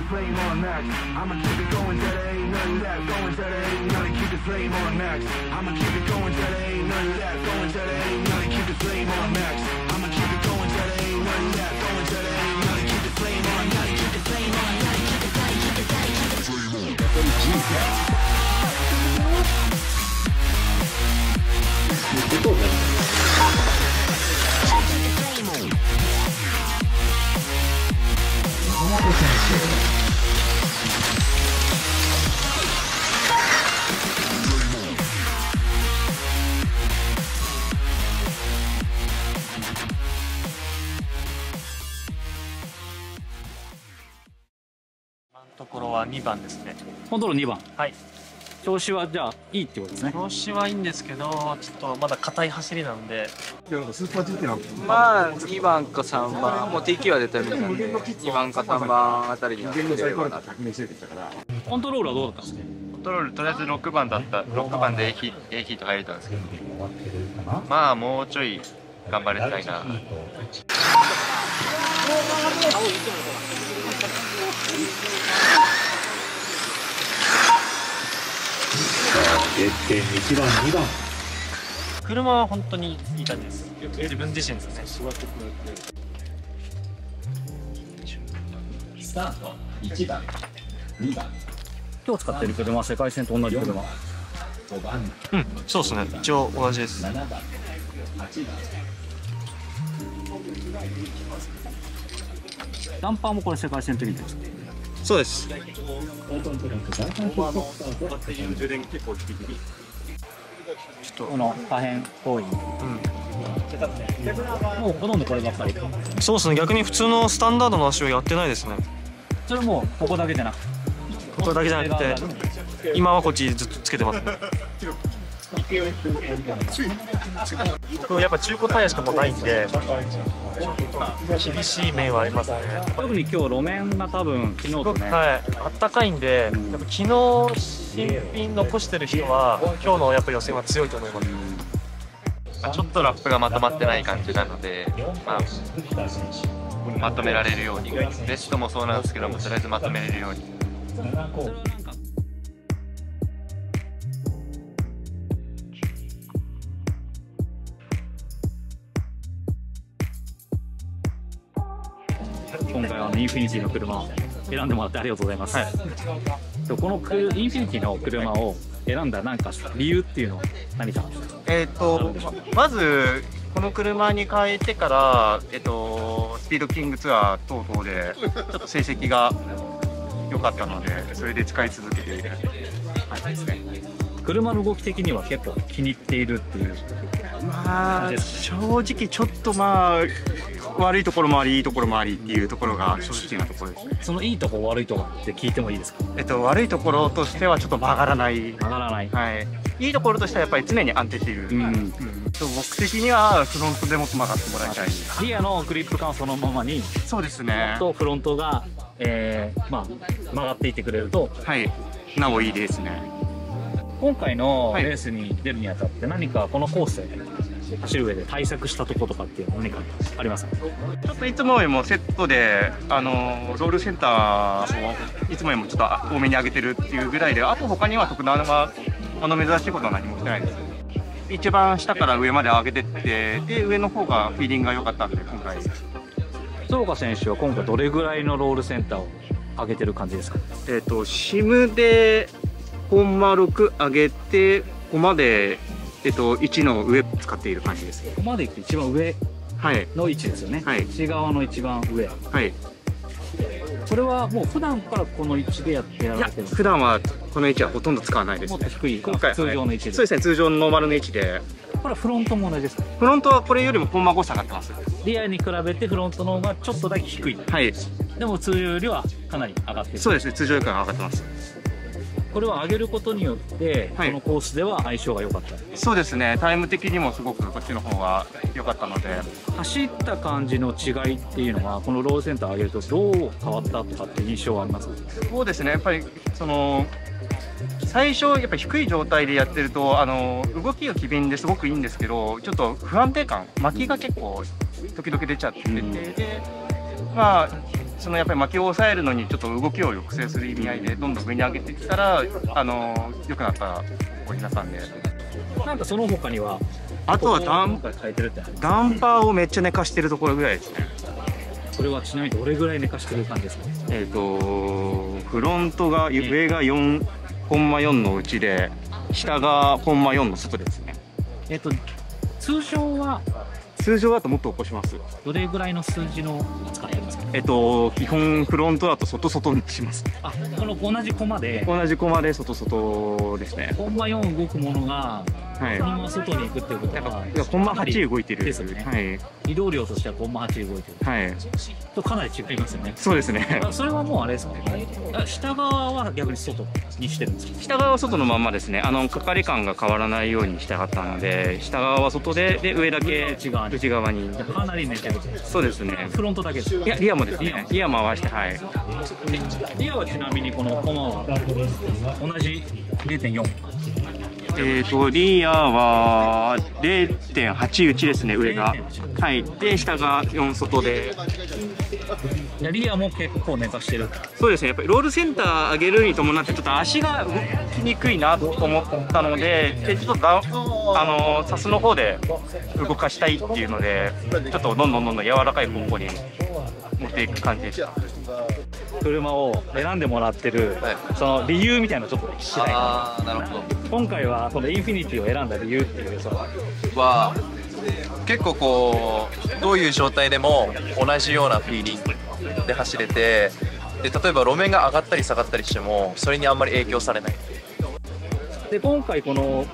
flame on max. I'ma keep it going till there ain't none left. Going till there ain't none. Keep the flame on max. I'ma keep it going till there ain't none left. Going till there ain't none. Keep the flame on max. I'ma keep it going till there ain't none left. Going till there ain't none. Keep the flame on. Keep the flame on. Keep the flame. Keep the flame. Keep the flame. ところは2番ですね。 コントロール2番。 はい。 調子はじゃあいいってことですね。 調子はいいんですけど、ちょっとまだ硬い走りなんで。 まあ2番か3番、もう TQ は絶対無理なんで、2番か3番あたりには出れればなと。 コントロールはどうだったんですか。 コントロールとりあえず6番だった、6番で A ヒート入れたんですけど、まあもうちょい頑張りたいな。 1番、2番。 車は本当にいい感じです。自分自身ですね。 スタート1番、2番。 今日使ってる車は世界線と同じ車。 5番、 うん、そうですね。一応同じです。 7番、8番。 ダンパーもこれ世界線と見てるんですか。 そうです。 この可変行為。もうほとんどこればっかり。 そうですね。逆に普通のスタンダードの足をやってないですね。 それもここだけじゃなくて。 これだけじゃなくて、今はこっちずっとつけてますね。僕やっぱ中古タイヤしかもうないんで、厳しい面はありますね。 特に今日路面が多分昨日とね、 はい、あったかいんで、やっぱ昨日新品残してる人は今日のやっぱ予選は強いと思います。 ちょっとラップがまとまってない感じなので、まとめられるように、ベストもそうなんですけども、とりあえずまとめれるように。 今回はインフィニティの車を選んでもらってありがとうございます。はい、このインフィニティの車を選んだなんか理由っていうのは何か。 まずこの車に変えてから、スピードキングツアー等々でちょっと成績が良かったので、それで使い続けている感じですね。 車の動き的には結構気に入っているっていう。 まあ正直ちょっと悪いところもありいいところもありっていうところが正直なところですね。 そのいいところ悪いところって聞いてもいいですか。 悪いところとしてはちょっと曲がらない。 曲がらない。 はい。いいところとしてはやっぱり常に安定している。僕的にはフロントでもっと曲がってもらいたい。 リアのグリップ感そのままに。 そうですね。 とフロントが、曲がっていってくれると。 はい。なおいいですね。 今回のレースに出るにあたって何かこのコースで走る上で対策したところとかっていうのは何かありますか。 ちょっといつもよりもセットでロールセンターをいつもよりもちょっと多めに上げてるっていうぐらいで、あと他には特段は珍しいことは何もしてないです。一番下から上まで上げてってで上の方がフィーリングが良かったんで今回。 鶴岡選手は今回どれぐらいのロールセンターを上げてる感じですか。 シムでコンマ6上げてコマで1の上使っている感じです。 ここまでいくと一番上の位置ですよね。はい。内側の一番上。はい。これはもう普段からこの位置でやられてるんですか。 普段はこの位置はほとんど使わないです。 もっと低い。 今回通常の位置で。 そうですね。通常のノーマルの位置で。 これはフロントも同じですか。 フロントはこれよりもコンマ5下がってます。 リアに比べてフロントの方がちょっとだけ低い。はい。でも通常よりはかなり上がってる。 そうですね。通常よりは上がってます。 これは上げることによって、このコースでは相性が良かった。 そうですね。タイム的にもすごくこっちの方が良かったので。 走った感じの違いっていうのはこのロールセンター上げるとどう変わったとかって印象はありますか。 そうですね。やっぱり最初やっぱり低い状態でやってると動きが機敏ですごくいいんですけど、ちょっと不安定感、巻きが結構時々出ちゃってて、でそのやっぱり巻きを抑えるのにちょっと動きを抑制する意味合いでどんどん上に上げていったら良くなった折りなさんで。 なんかその他にはあとはダン書いてるってある。 パーをめっちゃ寝かしてるところぐらいですね。 それはちなみにどれぐらい寝かしてる感じですか？ フロントが上が4コンマ4のうちで下がコンマ4の外ですね。通常だともっと起こします。 どれぐらいの数字の使ってるんですか？ 基本フロントだと外にします。 あ、この同じコマで外ですね。 コンマ4動くものがはい。 そのまま外に行くっていうことはコンマ8動いてるですよね。 はい。 移動量としてはコンマ8動いてるはい。 とかなり違いますよね。 そうですね。 それはもうあれですかね。下側は逆に外にしてるんですか？ 下側は外のまんまですね。係感が変わらないようにしたかったので、下側は外で上だけ内側に。 かなり寝てる。 そうですね。 フロントだけです。 いやリアもですね。リアも合わせてはい。 リアはちなみにこのコマは同じ 0.4。 リアは 0.8 内ですね、上が。はい。で、下が4外で。 リアも結構寝かしてる。 そうですね。やっぱりロールセンター上げるに伴ってちょっと足が動きにくいなと思ったので、ちょっとサスの方で動かしたいっていうので、ちょっとどんどん柔らかい方向に持っていく感じでした。 車を選んでもらってる、その理由みたいなのちょっと聞きたいな。 なるほど。 今回はそのインフィニティを選んだ理由っていうは結構こうどういう状態でも同じようなフィーリングで走れて、で例えば路面が上がったり下がったりしてもそれにあんまり影響されない。 で今回この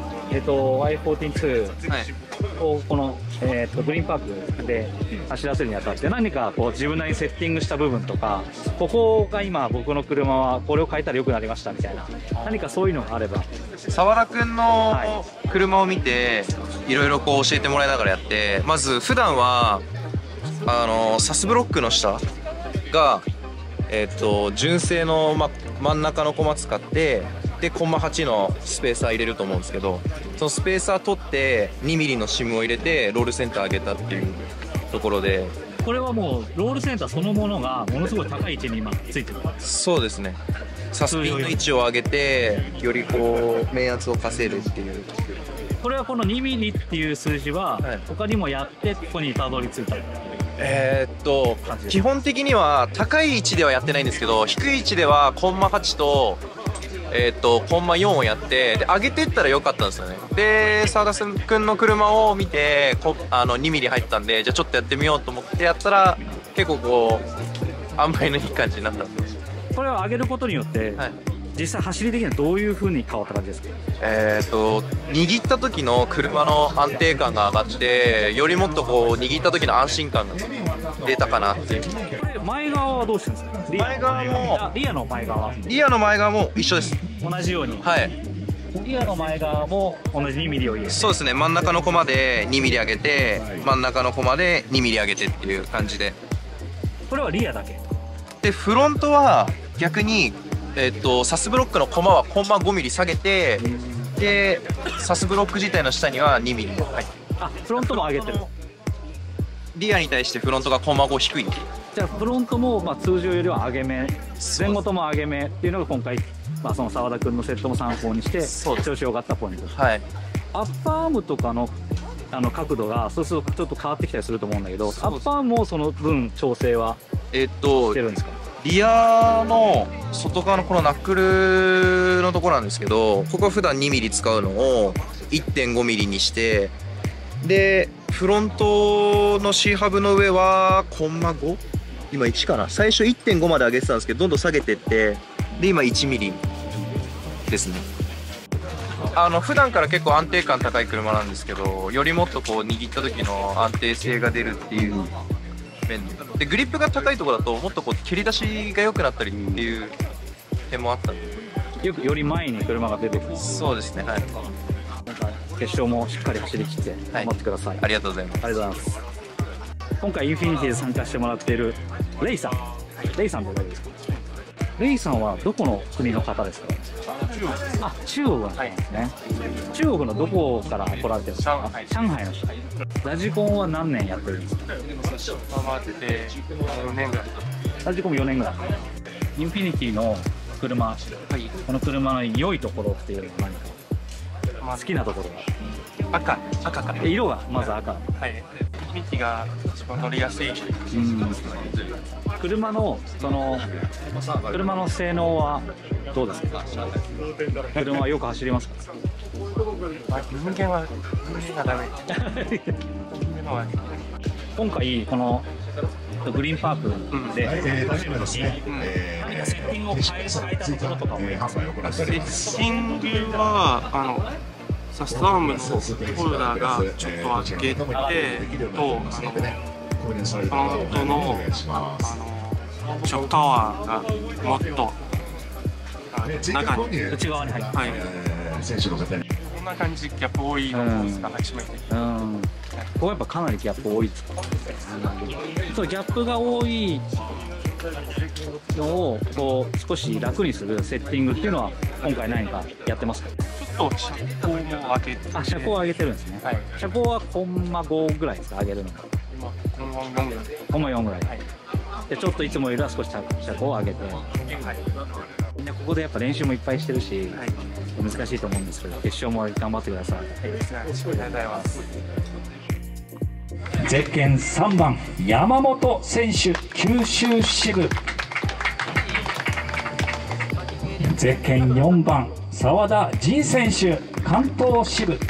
Y142 をこのグリーンパークで走らせるにあたって何かこう自分なりにセッティングした部分とか、ここが今僕の車はこれを変えたら良くなりましたみたいな、何かそういうのがあれば。 澤田くんの車を見ていろいろこう教えてもらいながらやって、まず普段はサスブロックの下が純正の、真ん中のコマ使ってでコンマ8のスペーサー入れると思うんですけど、そのスペーサー取って2ミリのシムを入れてロールセンター上げたっていうところで、 これはもうロールセンターそのものがものすごい高い位置に今ついてる。 そうですね。サスピンの位置を上げてよりこう面圧を稼ぐっていう。 これはこの2ミリっていう数字は他にもやってここにたどり着いた。 基本的には高い位置ではやってないんですけど、低い位置ではコンマ8とコンマ4をやってで上げてったらよかったんですよね。で澤田君の車を見て2ミリ入ったんで、じゃあちょっとやってみようと思ってやったら結構こう塩梅のいい感じになったんです。 これを上げることによって、実際走り的にはどういう風に変わった感じですか？ 握った時の車の安定感が上がって、よりもっとこう握った時の安心感が出たかなっていう。 前側はどうしてるんですか？ 前側もリアの前側も一緒です。 同じように。 はい。 リアの前側も同じ2ミリを入れて。 そうですね。真ん中のコマで2ミリ上げて、真ん中のコマで2ミリ上げてっていう感じで。 これはリアだけ。 でフロントは逆にサスブロックのコマはコンマ5ミリ下げて、でサスブロック自体の下には2ミリ入ってる。 あ、フロントも上げてる。 リアに対してフロントがコンマ5低い。 じゃあフロントも通常よりは上げ目、前後とも上げ目っていうのが今回、その澤田君のセットも参考にして調子良かったポイントです。 はい。 アッパーアームとかの角度がそうするとちょっと変わってきたりすると思うんだけど、アッパーアームもその分調整はしてるんですか？ リアの外側のこのナックルのところなんですけど、ここは普段2ミリ使うのを 1.5 ミリにして、でフロントの C ハブの上はコンマ 5？ 今1かな。最初 1.5 まで上げてたんですけどどんどん下げてってで今1ミリですね。普段から結構安定感高い車なんですけど、よりもっとこう握った時の安定性が出るっていう面で、グリップが高いところだともっとこう蹴り出しが良くなったりっていう点もあったんで、 より前に車が出てくる。 そうですね。はい。 決勝もしっかり走り切って頑張ってください。 ありがとうございます。 ありがとうございます。今回インフィニティで参加してもらっているレイさんって大丈夫ですか？レイさんはどこの国の方ですか？あ、中国なんですね。中国のどこから来られてるんですか？上海の人。ラジコンは何年やってるんですか？ 回ってて4年ぐらい。 ラジコも4年ぐらい。インフィニティの車、この車の良いところっていうのは何か好きなところが。 赤から色がまず赤。 はい。インフィニティが一番乗りやすい。 車の車の性能はどうですか？車はよく走りますか？ 人間がダメ。 今回このグリーンパークで走るのに何かセッティングを変えたところとかも。 セッティングはサストアームのホルダーがちょっと開けてとフロントのショックタワーがもっと中に内側に入って、 はい、こんな感じギャップ多いのが初めて。 ここやっぱかなりギャップ多いですか？そうギャップが多いのをこう少し楽にするセッティングっていうのは今回何かやってますか？ ちょっと車高も上げて、 車高を上げてるんですね。はい、車高はコンマ5ぐらいですか？上げるの。 今コンマ4ぐらい。 コンマ4ぐらい。はい、でちょっといつもよりは少し車高を上げて。みんなここでやっぱ練習もいっぱいしてるし、難しいと思うんですけど、決勝も頑張ってください。 ありがとうございます。 ゼッケン3番山本選手九州支部、ゼッケン4番澤田仁選手関東支部、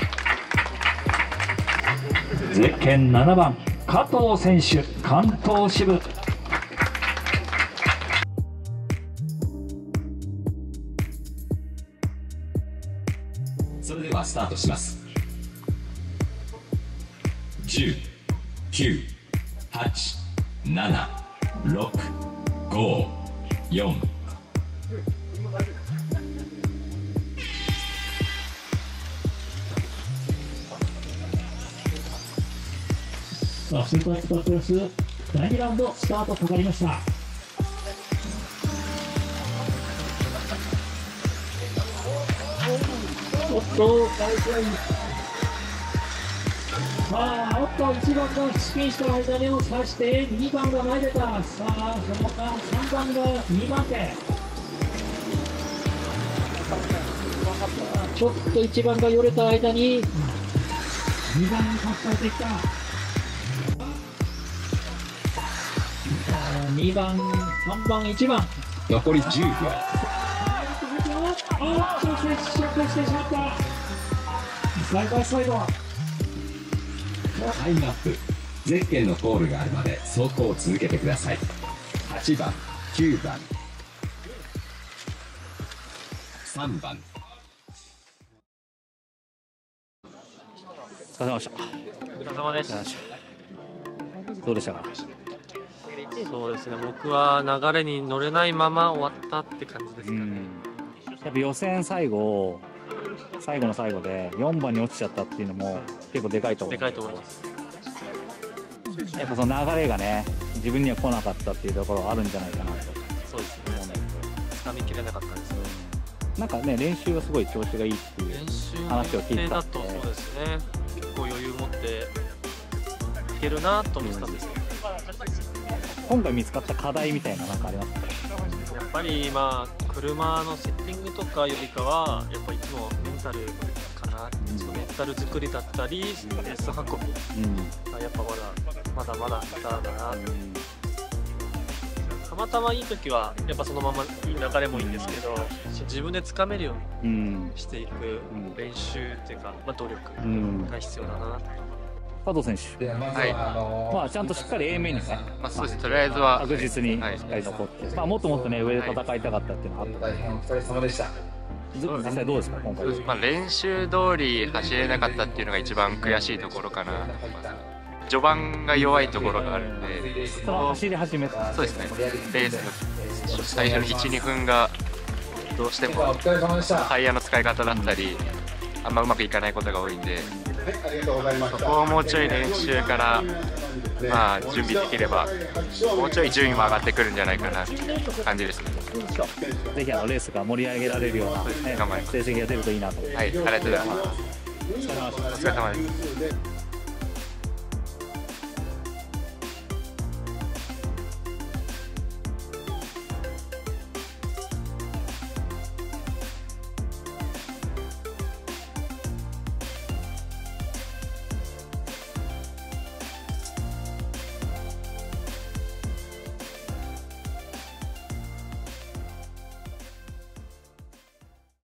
ゼッケン7番加藤選手関東支部。 それではスタートします。10、9、8、7、6、5、4。 さあ、スーパースタークラス第2ラウンドスタートかかりました。おっと、1番がスピンした間にを刺して2番が前出た。さあその間3番が2番手。ちょっと1番がよれた間に2番に差し替えてきた。2番3番1番残り10秒。 接触してしまった。サイドサイドタイムアップ。ゼッケンのコールがあるまで走行を続けてください。8番、9番、3番。 お疲れ様でした。 お疲れ様です。 どうでしたか？ そうですね、僕は流れに乗れないまま終わったって感じですかね。 やっぱ予選最後の最後で4番に落ちちゃったっていうのも結構でかいと思う。 でかいと思います。 やっぱその流れがね、自分には来なかったっていうところはあるんじゃないかなと。 そうですね。掴みきれなかったですね。 なんかね、練習はすごい調子がいいっていう話を聞いたって。 だとそうですね。結構余裕持っていけるなと思ってたんですけど。 今回見つかった課題みたいななんかありますか？ やっぱり車のセッティングとかよりかはやっぱいつもメンタルかな。メンタル作りだったりレース運びがやっぱまだ下手だな。たまたまいい時はやっぱそのままいい流れもいいんですけど、自分でつかめるようにしていく練習っていうか、努力が必要だな。 加藤選手、はい、ちゃんとしっかり A 面にね、 そうですね、とりあえずは確実にしっかり残って、もっともっとね上で戦いたかったっていうのがあった。 大変お疲れ様でした。 実際どうですか今回？ 練習通り走れなかったっていうのが一番悔しいところかな。序盤が弱いところがあるんで、 その走り始めた。 そうですね、レースの最初の 1,2 分がどうしてもタイヤの使い方だったりあんまうまくいかないことが多いんで、そこをもうちょい練習から準備できればもうちょい順位も上がってくるんじゃないかなって感じですね。 ぜひレースが盛り上げられるような、成績が出るといいなと。 はい、ありがとうございます。 お疲れ様でした。 お疲れ様です。